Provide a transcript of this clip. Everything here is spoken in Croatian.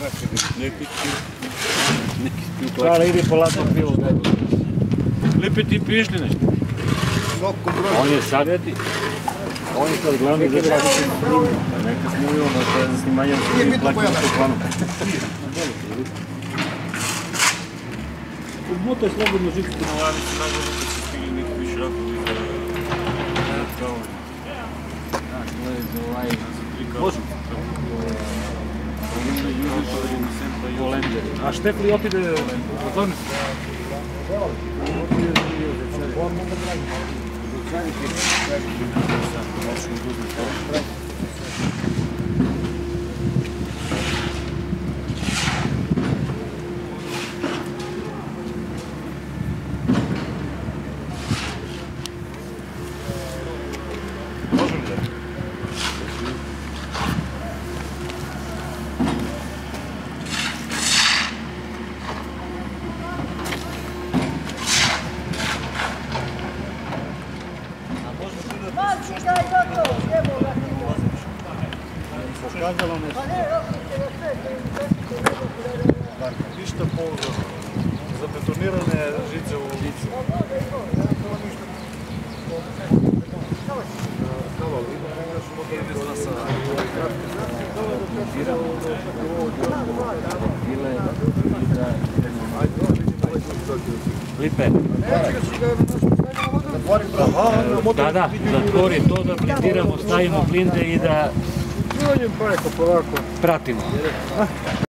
Hvala, idi po ladno pivo. Lipi ti pišli nešto. On je sad, on je sad glavni za sada se snima. Neka snimio na snimanjem koji plaćamo u planu. Odmotaj slobodno žicu na lanicu, nagodno da se stigli neki više rakovi za kao. Može. A Štefli otide u tvornicu? Pokazalo nešto. Ništa pouzdano. Zabetonirane žice u lice. Lipe. Da, zatvori to da blindiramo, stavimo blinde i da pratimo.